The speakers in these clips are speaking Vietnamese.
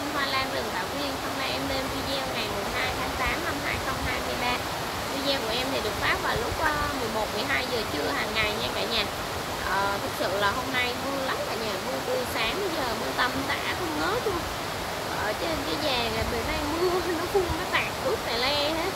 Hoa Lan rừng Bảo Viên. Hôm nay em lên video ngày 12 tháng 8 năm 2023. Video của em thì được phát vào lúc 11-12 giờ trưa hàng ngày nha cả nhà. Thực sự là hôm nay mưa lắm cả nhà, mưa từ sáng đến giờ mưa tầm tã không ngớt luôn. Ở trên cái nhà này bữa nay mưa nó phun nó tạt ướt tè le hết.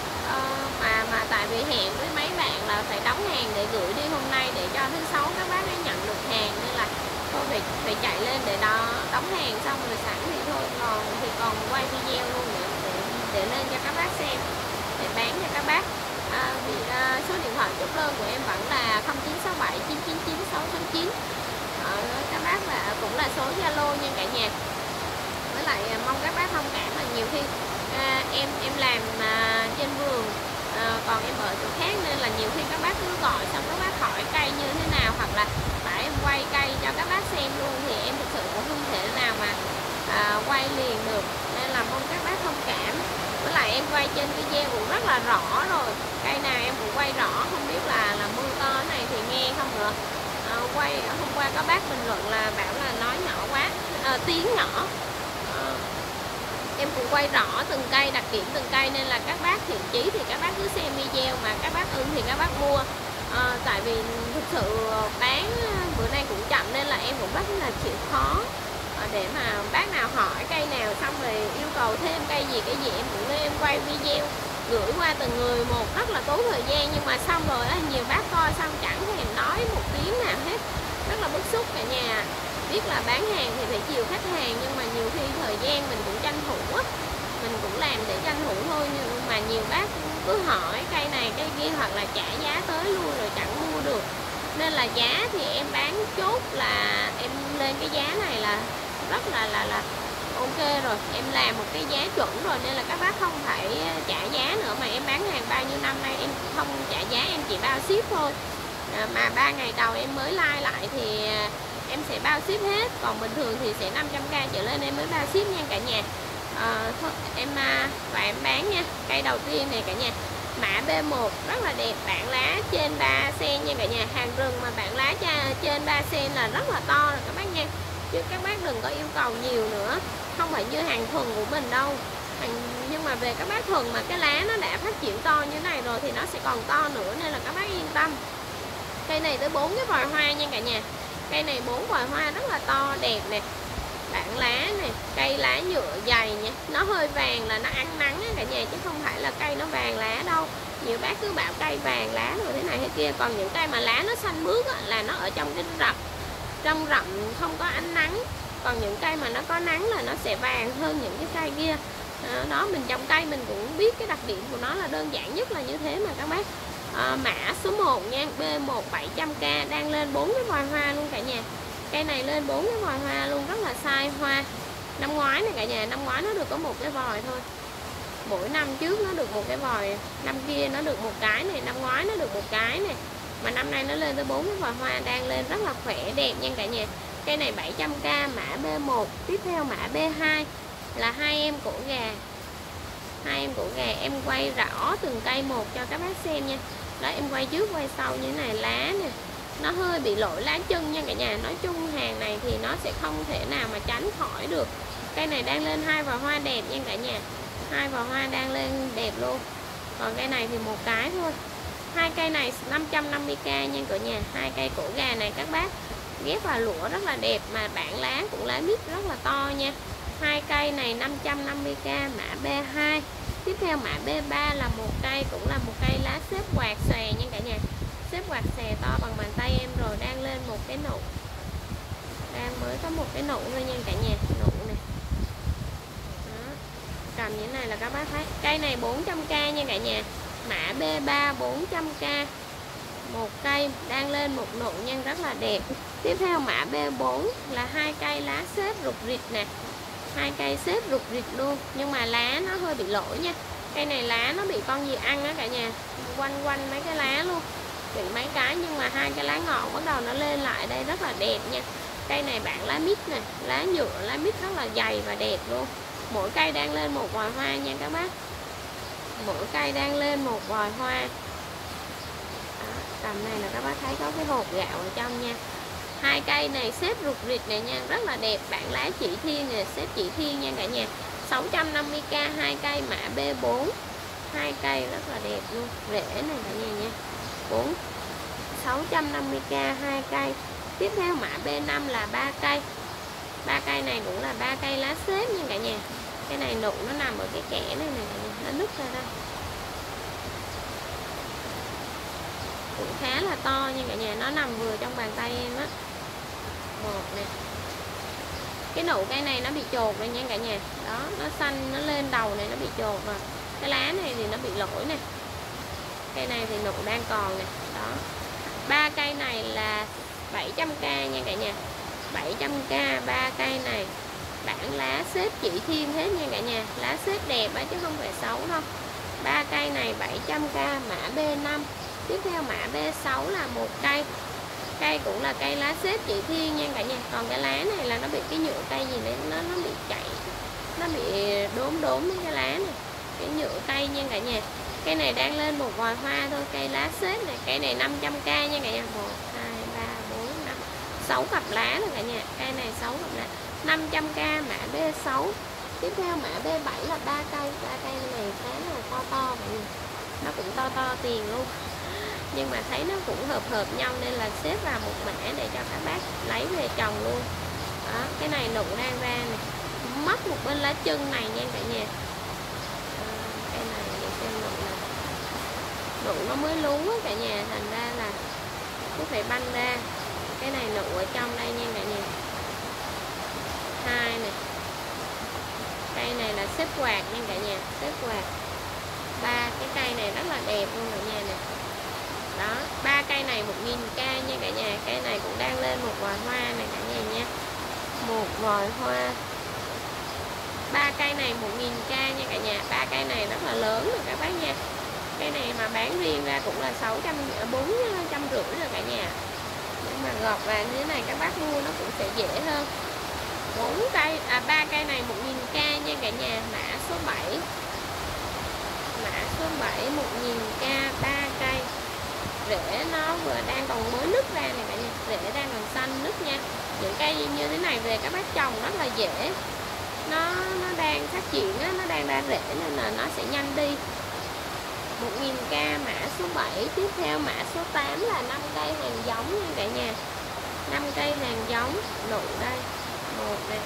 Mà tại vì hẹn với mấy bạn là phải đóng hàng để gửi đi hôm nay để cho thứ sáu các bác ấy nhận được hàng, nên là thôi phải chạy lên để đóng hàng xong rồi sẵn thì thôi còn quay video luôn để lên cho các bác xem, để bán cho các bác. Số điện thoại chốt đơn của em vẫn là 0967 999 669. Các bác là cũng là số Zalo nha cả nhà. Với lại mong các bác thông cảm là nhiều khi em làm trên vườn, còn em ở chỗ khác nên là nhiều khi các bác cứ gọi xong các bác hỏi cây như thế nào, hoặc là phải em quay cây cho các bác xem luôn thì em thực sự cũng không thể nào mà quay liền được, nên là mong các bác thông cảm. Với lại em quay trên video cũng rất là rõ rồi, cây nào em cũng quay rõ, không biết là mưa to này thì nghe không nữa. Quay hôm qua các bác bình luận là bảo là nói nhỏ quá, tiếng nhỏ. Em cũng quay rõ từng cây, đặc điểm từng cây, nên là các bác thiện chí thì các bác cứ xem video, mà các bác ưng thì các bác mua. Tại vì thực sự bán bữa nay cũng chậm nên là em cũng rất là chịu khó để mà bác nào hỏi cây nào xong rồi yêu cầu thêm cây gì em cũng lên em quay video gửi qua từng người một, rất là tốn thời gian. Nhưng mà xong rồi nhiều bác coi xong chẳng thèm nói một tiếng nào hết, rất là bức xúc cả nhà. Biết là bán hàng thì phải chiều khách hàng, nhưng mà nhiều khi thời gian mình cũng tranh thủ á, mình cũng làm để tranh thủ thôi. Nhưng mà nhiều bác cứ hỏi cây này cây kia hoặc là trả giá tới luôn rồi chẳng mua được, nên là giá thì em bán chốt là em lên cái giá này là rất là ok rồi, em làm một cái giá chuẩn rồi, nên là các bác không phải trả giá nữa. Mà em bán hàng bao nhiêu năm nay em không trả giá, em chỉ bao ship thôi. Mà 3 ngày đầu em mới like lại thì em sẽ bao ship hết, còn bình thường thì sẽ 500k trở lên em mới bao ship nha cả nhà. Và em bán nha. Cây đầu tiên này cả nhà, mã B1 rất là đẹp, bản lá trên 3 cm nha cả nhà. Hàng rừng mà bản lá trên 3 cm là rất là to rồi các bác nha, chứ các bác đừng có yêu cầu nhiều nữa, không phải như hàng thuần của mình đâu. Nhưng mà về các bác thuần mà cái lá nó đã phát triển to như này rồi thì nó sẽ còn to nữa, nên là các bác yên tâm. Cây này tới 4 cái vòi hoa nha cả nhà. Cây này 4 vòi hoa rất là to đẹp nè, bản lá này, cây lá nhựa dày nha, nó hơi vàng là nó ăn nắng á cả nhà, chứ không phải là cây nó vàng lá đâu. Nhiều bác cứ bảo cây vàng lá rồi thế này thế kia, còn những cây mà lá nó xanh mướt á, là nó ở trong cái trong rậm không có ánh nắng, còn những cây mà nó có nắng là nó sẽ vàng hơn những cái cây kia. Đó, mình trồng cây mình cũng biết cái đặc điểm của nó là đơn giản nhất là như thế mà các bác. Mã số 1 nha, B1 700k đang lên 4 cái vòi hoa luôn cả nhà. Cây này lên 4 cái vòi hoa luôn, rất là sai hoa. Năm ngoái này cả nhà, năm ngoái nó được có một cái vòi thôi. Mỗi năm trước nó được một cái vòi, năm kia nó được một cái này, năm ngoái nó được một cái này. Mà năm nay nó lên tới 4 cái vòi hoa, đang lên rất là khỏe đẹp nha cả nhà. Cây này 700k mã B1. Tiếp theo mã B2 là hai em cổ gà. Hai em cổ gà em quay rõ từng cây một cho các bác xem nha. Đó, em quay trước quay sau như thế này, lá nè, nó hơi bị lỗi lá chân nha cả nhà. Nói chung hàng này thì nó sẽ không thể nào mà tránh khỏi được. Cây này đang lên hai vòi hoa đẹp nha cả nhà, hai vòi hoa đang lên đẹp luôn. Còn cây này thì một cái thôi. Hai cây này 550k nha cả nhà. Hai cây cổ gà này các bác ghép vào lũa rất là đẹp, mà bản lá cũng lá mít rất là to nha. Hai cây này 550k mã B2. Tiếp theo mã B3 là một cây, cũng là một cây lá xếp quạt xòe nha cả nhà. Xếp quạt xòe to bằng bàn tay em rồi, đang lên một cái nụ, đang mới có một cái nụ thôi nha cả nhà, nụ này. Đó, cầm như thế này là các bác thấy. Cây này 400k nha cả nhà, mã B3 400k một cây, đang lên một nụ nha, rất là đẹp. Tiếp theo mã B4 là hai cây lá xếp rục rịch nè, hai cây xếp rục rịch luôn, nhưng mà lá nó hơi bị lỗi nha. Cây này lá nó bị con gì ăn á cả nhà, quanh mấy cái lá luôn, bị mấy cái, nhưng mà hai cái lá ngọn bắt đầu nó lên lại đây rất là đẹp nha. Cây này bản lá mít nè, lá nhựa lá mít rất là dày và đẹp luôn. Mỗi cây đang lên một vòi hoa nha các bác, mỗi cây đang lên một vòi hoa. Đó, tầm này là các bác thấy có cái hột gạo ở trong nha. Hai cây này xếp rụt rịch này nha, rất là đẹp. Bản lá chỉ thiên nè, xếp chỉ thiên nha cả nhà. 650k hai cây, mã B4. Hai cây rất là đẹp luôn, rễ này cả nhà nha. 650k hai cây. Tiếp theo mã B5 là 3 cây. 3 cây này cũng là 3 cây lá xếp nha cả nhà. Cái này nụ nó nằm ở cái kẽ này nè, nó nứt ra đây. Cũng khá là to nha cả nhà, nó nằm vừa trong bàn tay em á. Một nè. Cái nụ cây này nó bị chột rồi nha cả nhà. Đó, nó xanh, nó lên đầu này nó bị chột rồi. Cái lá này thì nó bị lỗi nè. Cây này thì nụ đang còn nè. Đó. 3 cây này là 700k nha cả nhà. 700k 3 cây này. Bản lá xếp chỉ thiên hết nha cả nhà. Lá xếp đẹp á chứ không phải xấu đâu. 3 cây này 700k, mã B5. Tiếp theo mã B6 là một cây. Cây cũng là cây lá xếp chỉ thiên nha cả nhà. Còn cái lá này là nó bị cái nhựa cây gì đấy, nó bị chảy, nó bị đốm đốm với cái lá này, cái nhựa cây nha cả nhà. Cây này đang lên một vòi hoa thôi. Cây lá xếp này. Cây này 500k nha cả nhà. 1, 2, 3, 4, 5, 6 cặp lá rồi cả nhà. Cây này 6 cặp lá, 500k, mã B6. Tiếp theo mã B7 là 3 cây. 3 cây này khá là to to cả nhà. Nó cũng to to tiền luôn, nhưng mà thấy nó cũng hợp nhau nên là xếp vào một mã để cho các bác lấy về trồng luôn. Đó, cái này nụ đang ra này, mất một bên lá chân này nha cả nhà. Cái này để xem nụ này, nụ nó mới lú á cả nhà, thành ra là cứ phải banh ra. Cái này nụ ở trong đây nha cả nhà. 2 này. Cây này là xếp quạt nha cả nhà, xếp quạt. 3 cái cây này rất là đẹp luôn cả nhà nè. Đó, 3 cây này 1000k nha cả nhà. Cây này cũng đang lên một vòi hoa này cả nhà nha. Một vòi hoa. 3 cây này 1000k nha cả nhà. 3 cây này rất là lớn rồi các bác nha. Cây này mà bán riêng ra cũng là 450 rồi cả nhà. Nhưng mà gọt vào như thế này các bác mua nó cũng sẽ dễ hơn. 3 cây này 1000k nha cả nhà. Mã số 7. Mã số 7 1000k 3 cây. Rễ nó vừa đang còn mới nứt ra này cả nhà. Rễ đang còn xanh nứt nha. Những cây như thế này về các bác trồng rất là dễ. Nó đang phát triển á, nó đang ra rễ nên là nó sẽ nhanh đi. 1000k mã số 7. Tiếp theo mã số 8 là 5 cây hàng giống nha cả nhà. 5 cây hàng giống. Nụ đây. Một này.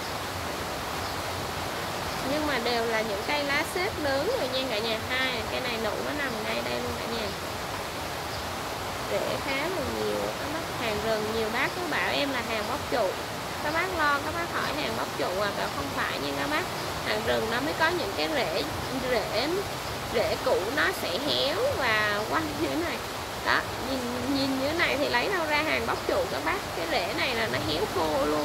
Nhưng mà đều là những cây lá xếp lớn rồi nha cả nhà. 2, cây này nụ nó nằm ngay đây luôn cả nhà. Rễ khá là nhiều. Các bác hàng rừng, nhiều bác có bảo em là hàng bóc trụ. Các bác lo, các bác hỏi hàng bóc trụ à, không phải nha các bác. Hàng rừng nó mới có những cái rễ cũ nó sẽ héo và quanh như thế này. Đó, nhìn như thế này thì lấy đâu ra hàng bóc trụ các bác. Cái rễ này là nó héo khô luôn.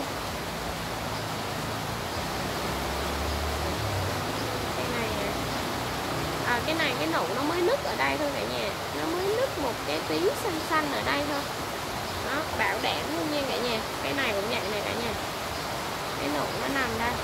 Cái này cái nụ nó mới nứt ở đây thôi cả nhà. Nó mới nứt một cái tí xanh xanh ở đây thôi. Đó, bảo đảm luôn nha cả nhà. Cái này cũng vậy này cả nhà. Cái nụ nó nằm đây.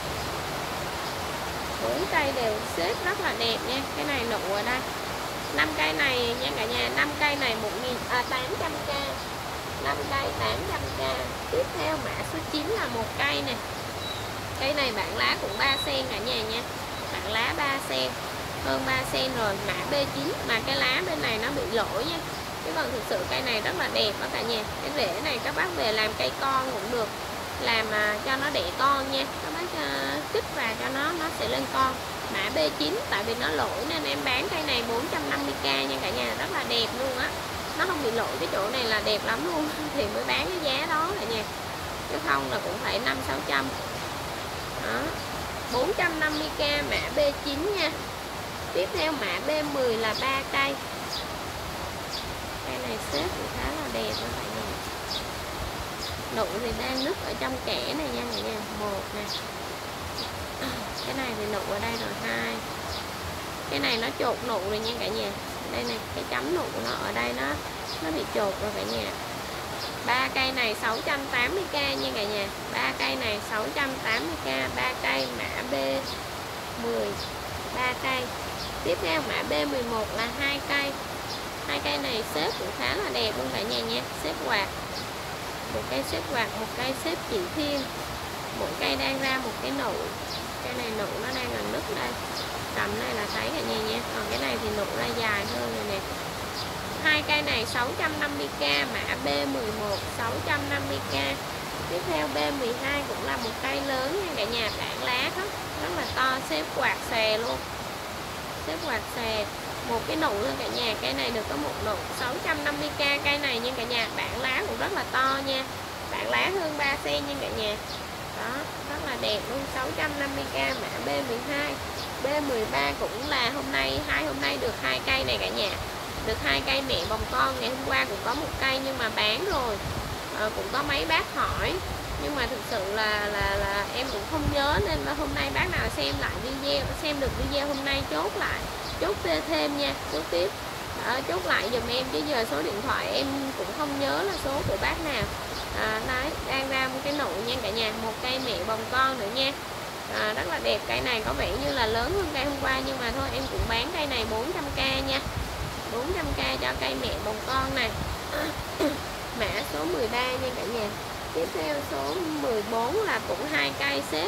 4 cây đều xếp rất là đẹp nha. Cái này nụ ở đây. 5 cây này nha cả nhà. 5 cây này 800k. 5 cây 800k. Tiếp theo mã số 9 là một cây nè. Cây này bản lá cũng 3 cm cả nhà nha. Bản lá 3 cm, hơn 3 cm rồi. Mã B9. Mà cái lá bên này nó bị lỗi nha. Chứ còn thực sự cây này rất là đẹp đó cả nhà. Cái rễ này các bác về làm cây con cũng được, làm cho nó đẻ con nha. Các bác kích vào cho nó sẽ lên con. Mã B9. Tại vì nó lỗi nên em bán cây này 450k nha cả nhà. Rất là đẹp luôn á. Nó không bị lỗi cái chỗ này là đẹp lắm luôn. Thì mới bán cái giá đó cả nhà. Chứ không là cũng phải 500-600. Đó, 450k mã B9 nha. Tiếp theo mã B10 là 3 cây. Cây này xếp cũng khá là đẹp đó cả nhà. Nụ thì đang nứt ở trong kẽ này nha cả nhà. 1 nè. Cái này thì nụ ở đây rồi. 2. Cái này nó chột nụ rồi nha cả nhà. Đây này, cái chấm nụ nó ở đây nó bị chột rồi cả nhà. 3 cây này 680k nha cả nhà. 3 cây này 680k. 3 cây mã B10 3 cây. Tiếp theo mã B11 là 2 cây. 2 cây này xếp cũng khá là đẹp luôn cả nhà nha. Xếp quạt. một cây xếp quạt, một cây xếp chỉ thiên, mỗi cây đang ra một cái nụ. Cây này nụ nó đang là nứt đây, cầm này là thấy cả nhà nha. Còn cái này thì nụ ra dài hơn rồi nè. Hai cây này 650k, mã B11 650k. Tiếp theo B12 cũng là một cây lớn nha cả nhà, bản lá đó, rất là to, xếp quạt xè luôn, xếp quạt xè, một cái nụ luôn cả nhà. Cây này được có một nụ, 650k cây này nha cả nhà. Bản lá cũng rất là to nha, bản lá hơn 3 cm nha cả nhà. Đó, rất là đẹp luôn, 650k, mã B12. B13 cũng là hôm nay được 2 cây này cả nhà. Được 2 cây mẹ bồng con, ngày hôm qua cũng có một cây nhưng mà bán rồi. Cũng có mấy bác hỏi nhưng mà thực sự là em cũng không nhớ, nên là hôm nay bác nào xem lại video, xem được video hôm nay chốt lại, chốt thêm nha, chốt tiếp. Chốt lại dùm em, chứ giờ số điện thoại em cũng không nhớ là số của bác nào. Đấy, đang ra một cái nụ nha cả nhà, một cây mẹ bồng con nữa nha. Rất là đẹp, cây này có vẻ như là lớn hơn cây hôm qua, nhưng mà thôi em cũng bán cây này 400k nha, 400k cho cây mẹ bồng con này. Mã số 13 nha cả nhà. Tiếp theo số 14 là cũng 2 cây xếp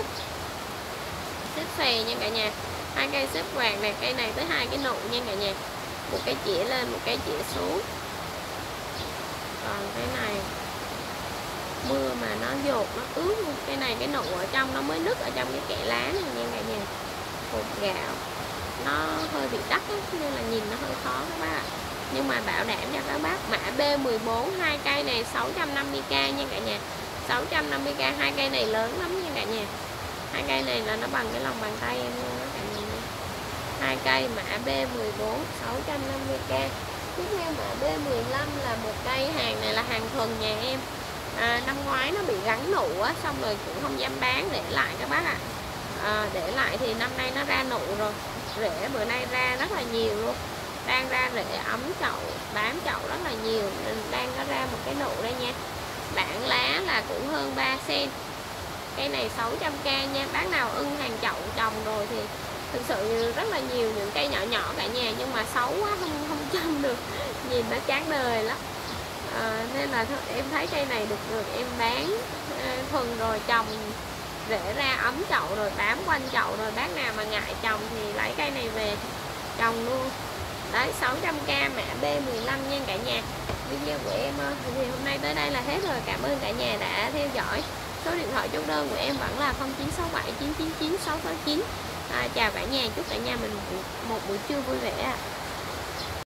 xè nha cả nhà, 2 cây xếp quạt này, cây này tới 2 cái nụ nha cả nhà, một cái chĩa lên, một cái chĩa xuống. Còn cái này mưa mà nó dột nó ướt luôn, cái này cái nụ ở trong nó mới nứt ở trong cái kẽ lá này nha cả nhà. Hột gạo nó hơi bị đắt á, nên là nhìn nó hơi khó các bác ạ, nhưng mà bảo đảm cho các bác. Mã B14 2 cây này 650k nha cả nhà, 650k. 2 cây này lớn lắm nha cả nhà, 2 cây này là nó bằng cái lòng bàn tay em luôn đó cả nhà. 2 cây mã B14 650k. Tiếp theo mã B15 là một cây, hàng này là hàng thuần nhà em. Năm ngoái nó bị gắn nụ á, xong rồi cũng không dám bán, để lại các bác ạ. Để lại thì năm nay nó ra nụ rồi, rễ bữa nay ra rất là nhiều luôn, đang ra rễ ấm chậu, bám chậu rất là nhiều, nên đang có ra một cái nụ đây nha. Bản lá là cũng hơn 3 cm. Cây này 600k nha. Bác nào ưng hàng chậu trồng rồi thì thực sự rất là nhiều những cây nhỏ nhỏ cả nhà, nhưng mà xấu quá không trồng được, nhìn nó chán đời lắm. Nên là em thấy cây này được em bán thuần rồi, trồng rễ ra ấm chậu rồi, bám quanh chậu rồi. Bác nào mà ngại trồng thì lấy cây này về trồng luôn. Đấy, 600k mã B15 nha cả nhà. Video của em thì hôm nay tới đây là hết rồi. Cảm ơn cả nhà đã theo dõi. Số điện thoại chốt đơn của em vẫn là 0967 999 669. Chào cả nhà, chúc cả nhà mình một buổi trưa vui vẻ ạ.